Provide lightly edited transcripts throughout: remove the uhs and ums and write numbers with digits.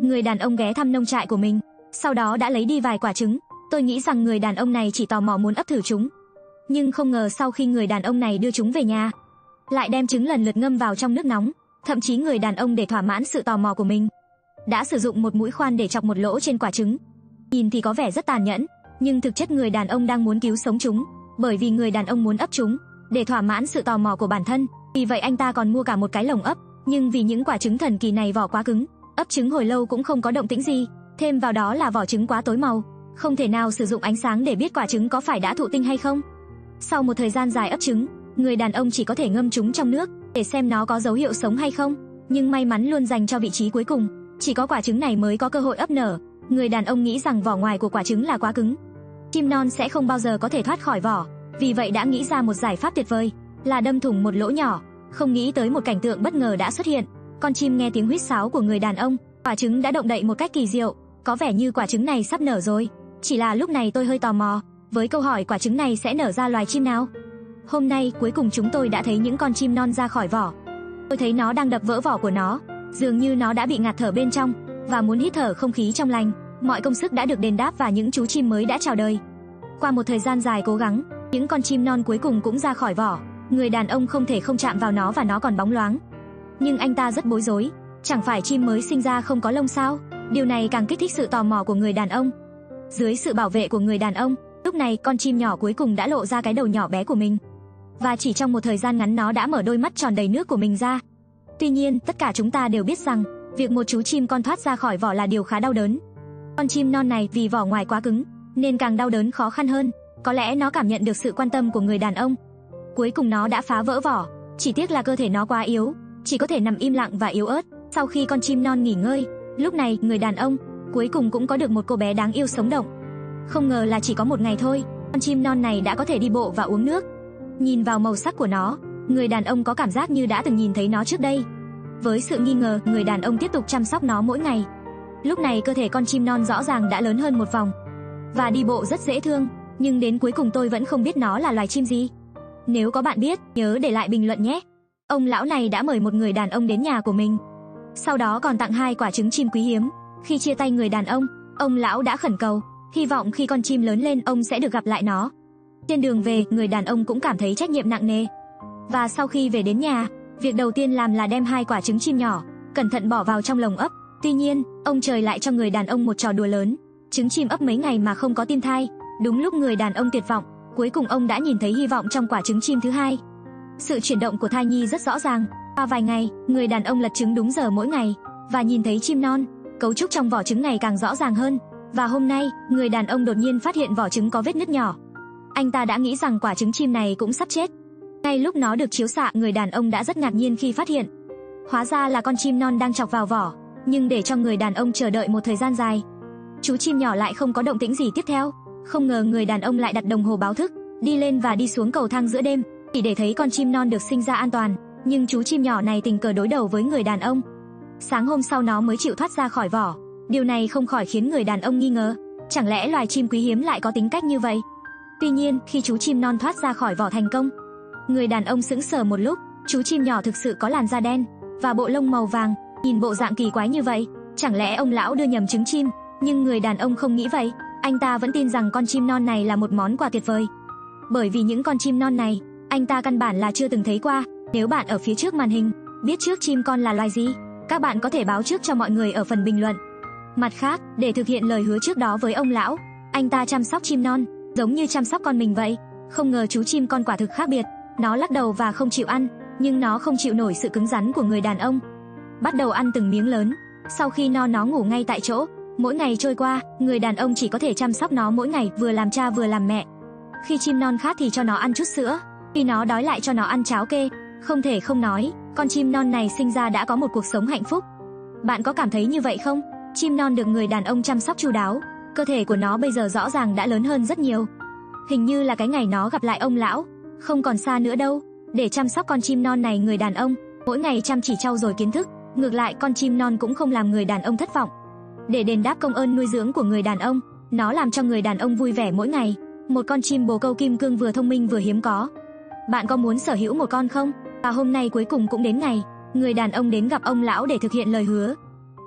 người đàn ông ghé thăm nông trại của mình, sau đó đã lấy đi vài quả trứng. Tôi nghĩ rằng người đàn ông này chỉ tò mò muốn ấp thử chúng. Nhưng không ngờ sau khi người đàn ông này đưa chúng về nhà, lại đem trứng lần lượt ngâm vào trong nước nóng. Thậm chí người đàn ông để thỏa mãn sự tò mò của mình, đã sử dụng một mũi khoan để chọc một lỗ trên quả trứng. Nhìn thì có vẻ rất tàn nhẫn, nhưng thực chất người đàn ông đang muốn cứu sống chúng, bởi vì người đàn ông muốn ấp chúng để thỏa mãn sự tò mò của bản thân. Vì vậy anh ta còn mua cả một cái lồng ấp, nhưng vì những quả trứng thần kỳ này vỏ quá cứng, ấp trứng hồi lâu cũng không có động tĩnh gì, thêm vào đó là vỏ trứng quá tối màu, không thể nào sử dụng ánh sáng để biết quả trứng có phải đã thụ tinh hay không. Sau một thời gian dài ấp trứng, người đàn ông chỉ có thể ngâm chúng trong nước để xem nó có dấu hiệu sống hay không, nhưng may mắn luôn dành cho vị trí cuối cùng, chỉ có quả trứng này mới có cơ hội ấp nở. Người đàn ông nghĩ rằng vỏ ngoài của quả trứng là quá cứng, chim non sẽ không bao giờ có thể thoát khỏi vỏ, vì vậy đã nghĩ ra một giải pháp tuyệt vời, là đâm thủng một lỗ nhỏ. Không nghĩ tới một cảnh tượng bất ngờ đã xuất hiện. Con chim nghe tiếng huýt sáo của người đàn ông, quả trứng đã động đậy một cách kỳ diệu, có vẻ như quả trứng này sắp nở rồi. Chỉ là lúc này tôi hơi tò mò với câu hỏi quả trứng này sẽ nở ra loài chim nào. Hôm nay cuối cùng chúng tôi đã thấy những con chim non ra khỏi vỏ. Tôi thấy nó đang đập vỡ vỏ của nó, dường như nó đã bị ngạt thở bên trong và muốn hít thở không khí trong lành. Mọi công sức đã được đền đáp và những chú chim mới đã chào đời. Qua một thời gian dài cố gắng, những con chim non cuối cùng cũng ra khỏi vỏ. Người đàn ông không thể không chạm vào nó và nó còn bóng loáng. Nhưng anh ta rất bối rối, chẳng phải chim mới sinh ra không có lông sao? Điều này càng kích thích sự tò mò của người đàn ông. Dưới sự bảo vệ của người đàn ông, lúc này con chim nhỏ cuối cùng đã lộ ra cái đầu nhỏ bé của mình. Và chỉ trong một thời gian ngắn nó đã mở đôi mắt tròn đầy nước của mình ra. Tuy nhiên, tất cả chúng ta đều biết rằng, việc một chú chim con thoát ra khỏi vỏ là điều khá đau đớn. Con chim non này vì vỏ ngoài quá cứng, nên càng đau đớn khó khăn hơn. Có lẽ nó cảm nhận được sự quan tâm của người đàn ông. Cuối cùng nó đã phá vỡ vỏ, chỉ tiếc là cơ thể nó quá yếu, chỉ có thể nằm im lặng và yếu ớt. Sau khi con chim non nghỉ ngơi, lúc này người đàn ông cuối cùng cũng có được một cô bé đáng yêu sống động. Không ngờ là chỉ có một ngày thôi, con chim non này đã có thể đi bộ và uống nước. Nhìn vào màu sắc của nó, người đàn ông có cảm giác như đã từng nhìn thấy nó trước đây. Với sự nghi ngờ, người đàn ông tiếp tục chăm sóc nó mỗi ngày. Lúc này cơ thể con chim non rõ ràng đã lớn hơn một vòng và đi bộ rất dễ thương, nhưng đến cuối cùng tôi vẫn không biết nó là loài chim gì. Nếu có bạn biết, nhớ để lại bình luận nhé. Ông lão này đã mời một người đàn ông đến nhà của mình, sau đó còn tặng 2 quả trứng chim quý hiếm. Khi chia tay người đàn ông lão đã khẩn cầu, hy vọng khi con chim lớn lên ông sẽ được gặp lại nó. Trên đường về, người đàn ông cũng cảm thấy trách nhiệm nặng nề. Và sau khi về đến nhà, việc đầu tiên làm là đem 2 quả trứng chim nhỏ, cẩn thận bỏ vào trong lồng ấp. Tuy nhiên, ông trời lại cho người đàn ông một trò đùa lớn. Trứng chim ấp mấy ngày mà không có tim thai. Đúng lúc người đàn ông tuyệt vọng, cuối cùng ông đã nhìn thấy hy vọng trong quả trứng chim thứ 2. Sự chuyển động của thai nhi rất rõ ràng. Qua vài ngày, người đàn ông lật trứng đúng giờ mỗi ngày và nhìn thấy chim non. Cấu trúc trong vỏ trứng ngày càng rõ ràng hơn. Và hôm nay, người đàn ông đột nhiên phát hiện vỏ trứng có vết nứt nhỏ. Anh ta đã nghĩ rằng quả trứng chim này cũng sắp chết. Ngay lúc nó được chiếu xạ, người đàn ông đã rất ngạc nhiên khi phát hiện, hóa ra là con chim non đang chọc vào vỏ. Nhưng để cho người đàn ông chờ đợi một thời gian dài, chú chim nhỏ lại không có động tĩnh gì tiếp theo. Không ngờ người đàn ông lại đặt đồng hồ báo thức, đi lên và đi xuống cầu thang giữa đêm, chỉ để thấy con chim non được sinh ra an toàn. Nhưng chú chim nhỏ này tình cờ đối đầu với người đàn ông. Sáng hôm sau nó mới chịu thoát ra khỏi vỏ. Điều này không khỏi khiến người đàn ông nghi ngờ, chẳng lẽ loài chim quý hiếm lại có tính cách như vậy? Tuy nhiên, khi chú chim non thoát ra khỏi vỏ thành công, người đàn ông sững sờ một lúc. Chú chim nhỏ thực sự có làn da đen và bộ lông màu vàng, nhìn bộ dạng kỳ quái như vậy, chẳng lẽ ông lão đưa nhầm trứng chim? Nhưng người đàn ông không nghĩ vậy, anh ta vẫn tin rằng con chim non này là một món quà tuyệt vời. Bởi vì những con chim non này, anh ta căn bản là chưa từng thấy qua. Nếu bạn ở phía trước màn hình biết trước chim con là loài gì, các bạn có thể báo trước cho mọi người ở phần bình luận. Mặt khác, để thực hiện lời hứa trước đó với ông lão, anh ta chăm sóc chim non giống như chăm sóc con mình vậy. Không ngờ chú chim con quả thực khác biệt. Nó lắc đầu và không chịu ăn, nhưng nó không chịu nổi sự cứng rắn của người đàn ông, bắt đầu ăn từng miếng lớn. Sau khi no nó ngủ ngay tại chỗ. Mỗi ngày trôi qua, người đàn ông chỉ có thể chăm sóc nó mỗi ngày, vừa làm cha vừa làm mẹ. Khi chim non khát thì cho nó ăn chút sữa, khi nó đói lại cho nó ăn cháo kê. Không thể không nói, con chim non này sinh ra đã có một cuộc sống hạnh phúc. Bạn có cảm thấy như vậy không? Chim non được người đàn ông chăm sóc chu đáo, cơ thể của nó bây giờ rõ ràng đã lớn hơn rất nhiều. Hình như là cái ngày nó gặp lại ông lão không còn xa nữa đâu. Để chăm sóc con chim non này, người đàn ông mỗi ngày chăm chỉ trau dồi kiến thức. Ngược lại, con chim non cũng không làm người đàn ông thất vọng. Để đền đáp công ơn nuôi dưỡng của người đàn ông, nó làm cho người đàn ông vui vẻ mỗi ngày. Một con chim bồ câu kim cương vừa thông minh vừa hiếm có. Bạn có muốn sở hữu một con không? Và hôm nay cuối cùng cũng đến ngày, người đàn ông đến gặp ông lão để thực hiện lời hứa.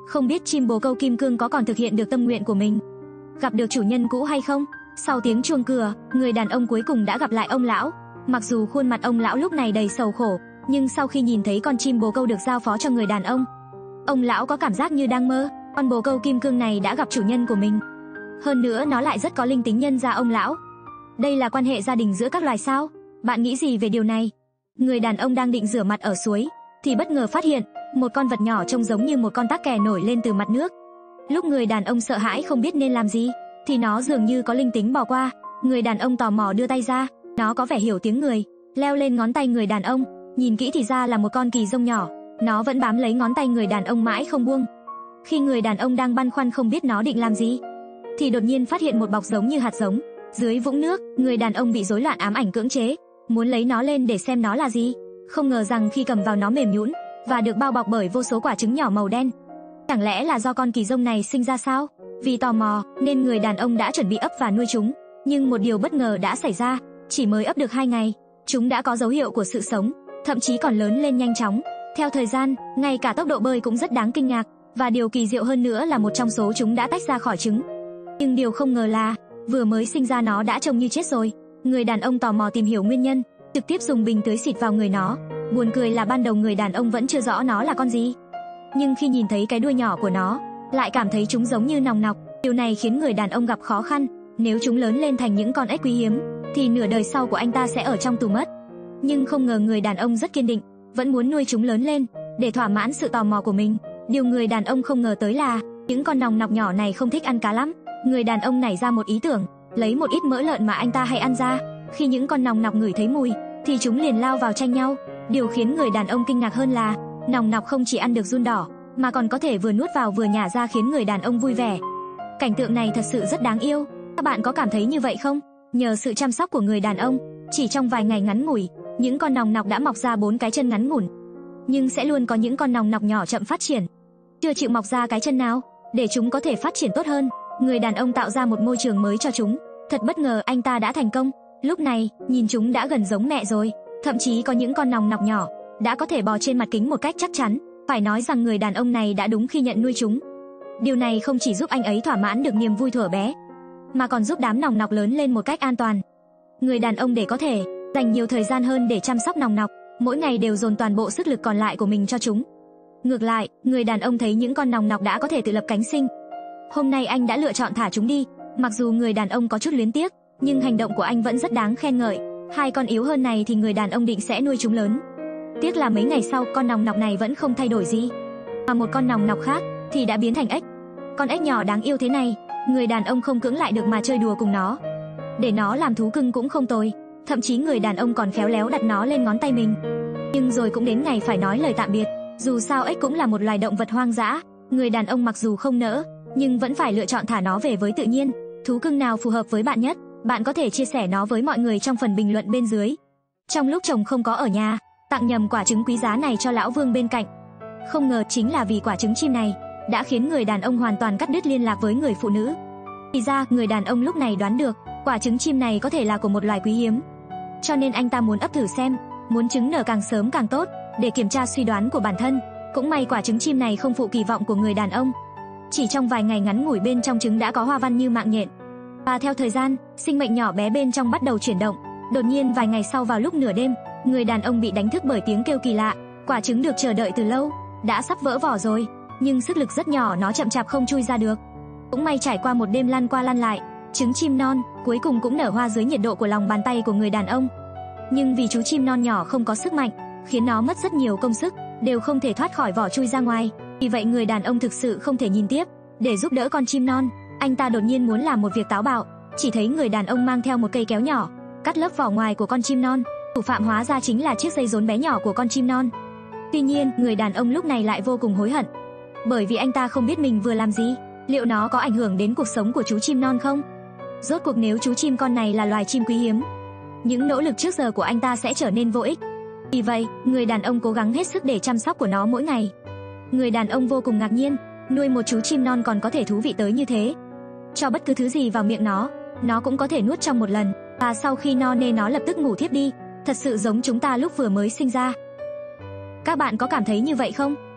Không biết chim bồ câu kim cương có còn thực hiện được tâm nguyện của mình, gặp được chủ nhân cũ hay không? Sau tiếng chuông cửa, người đàn ông cuối cùng đã gặp lại ông lão. Mặc dù khuôn mặt ông lão lúc này đầy sầu khổ, nhưng sau khi nhìn thấy con chim bồ câu được giao phó cho người đàn ông lão có cảm giác như đang mơ. Con bồ câu kim cương này đã gặp chủ nhân của mình. Hơn nữa nó lại rất có linh tính nhân ra ông lão. Đây là quan hệ gia đình giữa các loài sao? Bạn nghĩ gì về điều này? Người đàn ông đang định rửa mặt ở suối, thì bất ngờ phát hiện một con vật nhỏ trông giống như một con tắc kè nổi lên từ mặt nước. Lúc người đàn ông sợ hãi không biết nên làm gì, thì nó dường như có linh tính bò qua. Người đàn ông tò mò đưa tay ra, nó có vẻ hiểu tiếng người, leo lên ngón tay người đàn ông. Nhìn kỹ thì ra là một con kỳ dông nhỏ, nó vẫn bám lấy ngón tay người đàn ông mãi không buông. Khi người đàn ông đang băn khoăn không biết nó định làm gì, thì đột nhiên phát hiện một bọc giống như hạt giống dưới vũng nước. Người đàn ông bị rối loạn ám ảnh cưỡng chế, muốn lấy nó lên để xem nó là gì. Không ngờ rằng khi cầm vào nó mềm nhũn và được bao bọc bởi vô số quả trứng nhỏ màu đen. Chẳng lẽ là do con kỳ dông này sinh ra sao? Vì tò mò nên người đàn ông đã chuẩn bị ấp và nuôi chúng. Nhưng một điều bất ngờ đã xảy ra, chỉ mới ấp được 2 ngày, chúng đã có dấu hiệu của sự sống, thậm chí còn lớn lên nhanh chóng. Theo thời gian, ngay cả tốc độ bơi cũng rất đáng kinh ngạc, và điều kỳ diệu hơn nữa là một trong số chúng đã tách ra khỏi trứng. Nhưng điều không ngờ là vừa mới sinh ra nó đã trông như chết rồi. Người đàn ông tò mò tìm hiểu nguyên nhân, trực tiếp dùng bình tưới xịt vào người nó. Buồn cười là ban đầu người đàn ông vẫn chưa rõ nó là con gì, nhưng khi nhìn thấy cái đuôi nhỏ của nó, lại cảm thấy chúng giống như nòng nọc. Điều này khiến người đàn ông gặp khó khăn. Nếu chúng lớn lên thành những con ếch quý hiếm, thì nửa đời sau của anh ta sẽ ở trong tù mất. Nhưng không ngờ người đàn ông rất kiên định, vẫn muốn nuôi chúng lớn lên để thỏa mãn sự tò mò của mình. Điều người đàn ông không ngờ tới là những con nòng nọc nhỏ này không thích ăn cá lắm. Người đàn ông nảy ra một ý tưởng, lấy một ít mỡ lợn mà anh ta hay ăn ra. Khi những con nòng nọc ngửi thấy mùi, thì chúng liền lao vào tranh nhau. Điều khiến người đàn ông kinh ngạc hơn là nòng nọc không chỉ ăn được giun đỏ, mà còn có thể vừa nuốt vào vừa nhả ra, khiến người đàn ông vui vẻ. Cảnh tượng này thật sự rất đáng yêu. Các bạn có cảm thấy như vậy không? Nhờ sự chăm sóc của người đàn ông, chỉ trong vài ngày ngắn ngủi, những con nòng nọc đã mọc ra 4 cái chân ngắn ngủn. Nhưng sẽ luôn có những con nòng nọc nhỏ chậm phát triển, chưa chịu mọc ra cái chân nào, để chúng có thể phát triển tốt hơn. Người đàn ông tạo ra một môi trường mới cho chúng. Thật bất ngờ anh ta đã thành công. Lúc này, nhìn chúng đã gần giống mẹ rồi. Thậm chí có những con nòng nọc nhỏ đã có thể bò trên mặt kính một cách chắc chắn. Phải nói rằng người đàn ông này đã đúng khi nhận nuôi chúng. Điều này không chỉ giúp anh ấy thỏa mãn được niềm vui thuở bé, mà còn giúp đám nòng nọc lớn lên một cách an toàn. Người đàn ông để có thể dành nhiều thời gian hơn để chăm sóc nòng nọc, mỗi ngày đều dồn toàn bộ sức lực còn lại của mình cho chúng. Ngược lại, người đàn ông thấy những con nòng nọc đã có thể tự lập cánh sinh. Hôm nay anh đã lựa chọn thả chúng đi. Mặc dù người đàn ông có chút luyến tiếc, nhưng hành động của anh vẫn rất đáng khen ngợi. 2 con yếu hơn này thì người đàn ông định sẽ nuôi chúng lớn. Tiếc là mấy ngày sau con nòng nọc này vẫn không thay đổi gì, mà một con nòng nọc khác thì đã biến thành ếch. Con ếch nhỏ đáng yêu thế này, người đàn ông không cưỡng lại được mà chơi đùa cùng nó. Để nó làm thú cưng cũng không tồi. Thậm chí người đàn ông còn khéo léo đặt nó lên ngón tay mình. Nhưng rồi cũng đến ngày phải nói lời tạm biệt. Dù sao ếch cũng là một loài động vật hoang dã. Người đàn ông mặc dù không nỡ, nhưng vẫn phải lựa chọn thả nó về với tự nhiên. Thú cưng nào phù hợp với bạn nhất? Bạn có thể chia sẻ nó với mọi người trong phần bình luận bên dưới. Trong lúc chồng không có ở nhà, tặng nhầm quả trứng quý giá này cho lão Vương bên cạnh. Không ngờ chính là vì quả trứng chim này đã khiến người đàn ông hoàn toàn cắt đứt liên lạc với người phụ nữ. Thì ra người đàn ông lúc này đoán được quả trứng chim này có thể là của một loài quý hiếm, cho nên anh ta muốn ấp thử xem, muốn trứng nở càng sớm càng tốt, để kiểm tra suy đoán của bản thân. Cũng may quả trứng chim này không phụ kỳ vọng của người đàn ông. Chỉ trong vài ngày ngắn ngủi, bên trong trứng đã có hoa văn như mạng nhện. Và theo thời gian, sinh mệnh nhỏ bé bên trong bắt đầu chuyển động. Đột nhiên vài ngày sau, vào lúc nửa đêm, người đàn ông bị đánh thức bởi tiếng kêu kỳ lạ. Quả trứng được chờ đợi từ lâu đã sắp vỡ vỏ rồi, nhưng sức lực rất nhỏ, nó chậm chạp không chui ra được. Cũng may trải qua một đêm lăn qua lăn lại, trứng chim non cuối cùng cũng nở hoa dưới nhiệt độ của lòng bàn tay của người đàn ông. Nhưng vì chú chim non nhỏ không có sức mạnh, khiến nó mất rất nhiều công sức, đều không thể thoát khỏi vỏ chui ra ngoài. Vì vậy người đàn ông thực sự không thể nhìn tiếp. Để giúp đỡ con chim non, anh ta đột nhiên muốn làm một việc táo bạo. Chỉ thấy người đàn ông mang theo một cây kéo nhỏ, cắt lớp vỏ ngoài của con chim non. Thủ phạm hóa ra chính là chiếc dây rốn bé nhỏ của con chim non. Tuy nhiên, người đàn ông lúc này lại vô cùng hối hận, bởi vì anh ta không biết mình vừa làm gì. Liệu nó có ảnh hưởng đến cuộc sống của chú chim non không? Rốt cuộc nếu chú chim con này là loài chim quý hiếm, những nỗ lực trước giờ của anh ta sẽ trở nên vô ích. Vì vậy, người đàn ông cố gắng hết sức để chăm sóc của nó mỗi ngày. Người đàn ông vô cùng ngạc nhiên, nuôi một chú chim non còn có thể thú vị tới như thế. Cho bất cứ thứ gì vào miệng nó cũng có thể nuốt trong một lần, và sau khi no nê nó lập tức ngủ thiếp đi. Thật sự giống chúng ta lúc vừa mới sinh ra. Các bạn có cảm thấy như vậy không?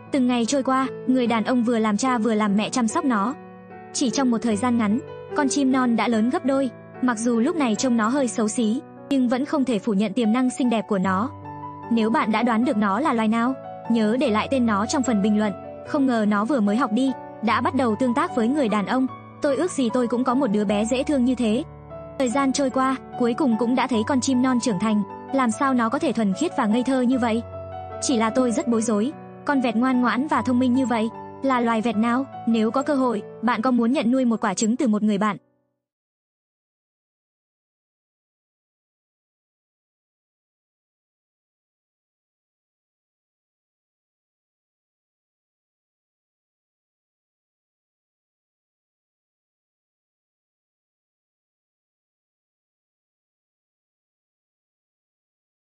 Từng ngày trôi qua, người đàn ông vừa làm cha vừa làm mẹ chăm sóc nó. Chỉ trong một thời gian ngắn, con chim non đã lớn gấp đôi. Mặc dù lúc này trông nó hơi xấu xí, nhưng vẫn không thể phủ nhận tiềm năng xinh đẹp của nó. Nếu bạn đã đoán được nó là loài nào, nhớ để lại tên nó trong phần bình luận. Không ngờ nó vừa mới học đi, đã bắt đầu tương tác với người đàn ông. Tôi ước gì tôi cũng có một đứa bé dễ thương như thế. Thời gian trôi qua, cuối cùng cũng đã thấy con chim non trưởng thành. Làm sao nó có thể thuần khiết và ngây thơ như vậy? Chỉ là tôi rất bối rối. Con vẹt ngoan ngoãn và thông minh như vậy là loài vẹt nào? Nếu có cơ hội, bạn có muốn nhận nuôi một quả trứng từ một người bạn